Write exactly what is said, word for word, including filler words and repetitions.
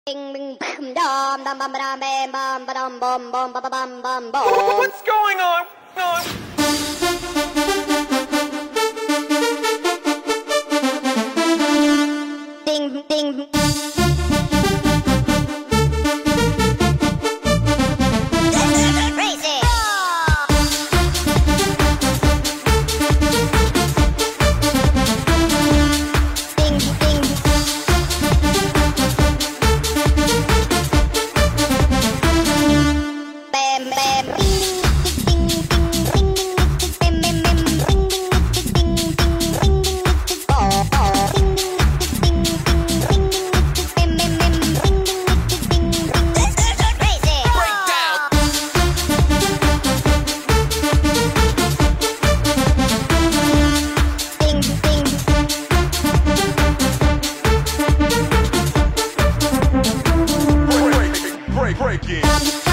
Bing bing bam dum bum bum bam bam bum bum bum bum bum bum bum bum. What's going on? on? Ding ding. Crazy. Ding ding. Bam bam. Ding ding ding ding. Bam bam bam. Ding ding ding ding ding. Oh oh. Ding ding ding ding ding. Bam bam bam. Ding ding ding ding. Crazy. Breakdown. Ding ding. Break, break, break, break it.